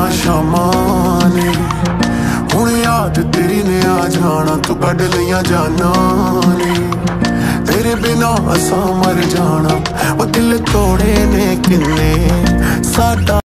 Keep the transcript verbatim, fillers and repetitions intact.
ਦੀਆਂ ਸ਼ਾਮਾਂ ਨੇ। ਹੁਣ याद तेरी ने आ जाना, तू कढ़ लिया जाना ने। तेरे बिना असा मर जाना, वो दिल तोड़े ने किन्ने साडा